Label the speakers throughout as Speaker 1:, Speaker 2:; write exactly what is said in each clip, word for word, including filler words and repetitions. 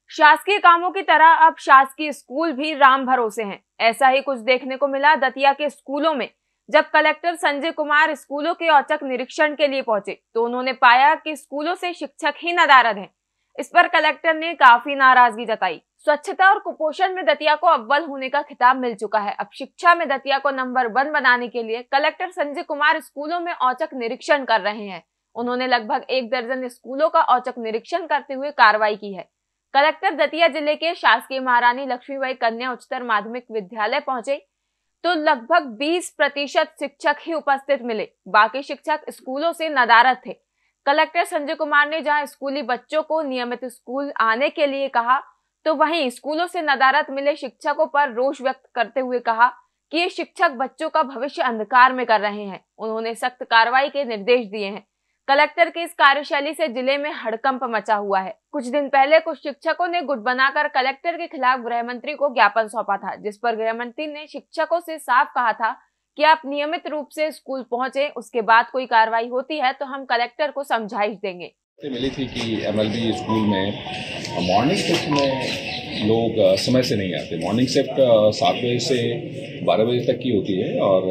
Speaker 1: शासकीय कामों की तरह अब शासकीय स्कूल भी राम भरोसे हैं। ऐसा ही कुछ देखने को मिला दतिया के स्कूलों में। जब कलेक्टर संजय कुमार स्कूलों के औचक निरीक्षण के लिए पहुंचे तो उन्होंने पाया कि स्कूलों से शिक्षक ही नदारद हैं। इस पर कलेक्टर ने काफी नाराजगी जताई। स्वच्छता और कुपोषण में दतिया को अव्वल होने का खिताब मिल चुका है। अब शिक्षा में दतिया को नंबर वन बनाने के लिए कलेक्टर संजय कुमार स्कूलों में औचक निरीक्षण कर रहे हैं। उन्होंने लगभग एक दर्जन स्कूलों का औचक निरीक्षण करते हुए कार्रवाई की है। कलेक्टर दतिया जिले के शासकीय महारानी लक्ष्मीबाई कन्या उच्चतर माध्यमिक विद्यालय पहुंचे तो लगभग बीस प्रतिशत शिक्षक ही उपस्थित मिले। बाकी शिक्षक स्कूलों से नदारद थे। कलेक्टर संजय कुमार ने जहां स्कूली बच्चों को नियमित स्कूल आने के लिए कहा तो वहीं स्कूलों से नदारद मिले शिक्षकों पर रोष व्यक्त करते हुए कहा कि ये शिक्षक बच्चों का भविष्य अंधकार में कर रहे हैं। उन्होंने सख्त कार्रवाई के निर्देश दिए हैं। कलेक्टर की इस कार्यशैली से जिले में हड़कंप मचा हुआ है। कुछ दिन पहले कुछ शिक्षकों ने गुट बनाकर कलेक्टर के खिलाफ गृह मंत्री को ज्ञापन सौंपा था, जिस पर गृह मंत्री ने शिक्षकों से साफ कहा था कि आप नियमित रूप से स्कूल पहुंचे, उसके बाद कोई कार्रवाई होती है तो हम कलेक्टर को समझाइश देंगे।
Speaker 2: मिली थी कि एमएलबी स्कूल में मॉर्निंग शिफ्ट में लोग समय से नहीं आते। मॉर्निंग शिफ्ट सात बजे से बारह बजे तक की होती है और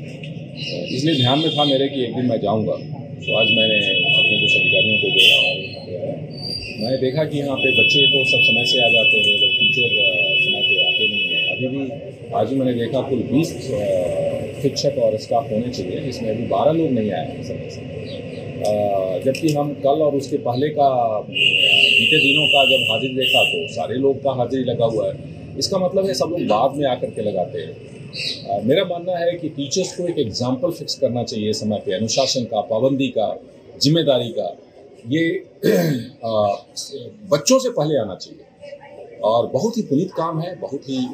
Speaker 2: इसलिए ध्यान में था मेरे कि एक दिन मैं जाऊंगा। तो आज मैंने अपने कुछ अधिकारियों को दिया और मैंने देखा कि यहाँ पे बच्चे तो सब समय से आ जाते हैं बट टीचर समय पे आते नहीं हैं। अभी भी आज ही मैंने देखा कुल बीस शिक्षक और स्टाफ होने चाहिए, जिसमें अभी बारह लोग नहीं आए हैं समय से। जबकि हम कल और उसके पहले का बीते दिनों का जब हाजिरी देखा तो सारे लोग का हाजिरी लगा हुआ है। इसका मतलब है सब लोग बाद में आकर के लगाते हैं। Uh, मेरा मानना है कि टीचर्स को एक एग्जाम्पल फिक्स करना चाहिए समय पे, अनुशासन का, पाबंदी का, जिम्मेदारी का। ये आ, बच्चों से पहले आना चाहिए और बहुत ही पुनीत काम है, बहुत ही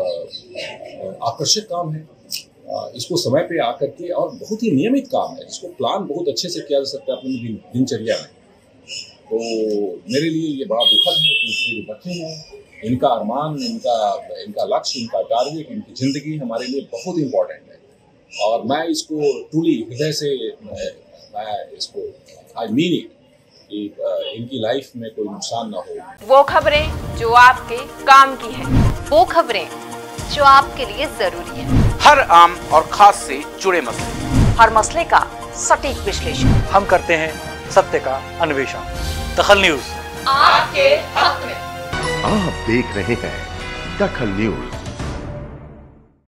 Speaker 2: आकर्षक काम है। आ, इसको समय पे आकर के और बहुत ही नियमित काम है, जिसको प्लान बहुत अच्छे से किया जा सकता है अपनी दिन, दिनचर्या में। तो मेरे लिए ये बड़ा दुखद है कि जो बच्चे हैं इनका अरमान, इनका इनका लक्ष्य, इनका टारगेट, इनकी ज़िंदगी हमारे लिए बहुत इम्पोर्टेंट है और मैं इसको ट्रूली हृदय से मैं इसको आई मीन इट कि इनकी लाइफ में कोई नुकसान ना हो।
Speaker 1: वो खबरें जो आपके काम की है,
Speaker 3: वो खबरें जो आपके लिए जरूरी है,
Speaker 4: हर आम और खास से जुड़े मसले,
Speaker 3: हर मसले का सटीक विश्लेषण
Speaker 5: हम करते हैं, सत्य का अन्वेषण। दखल न्यूज
Speaker 3: आपके हक में।
Speaker 6: आप देख रहे हैं दखल न्यूज।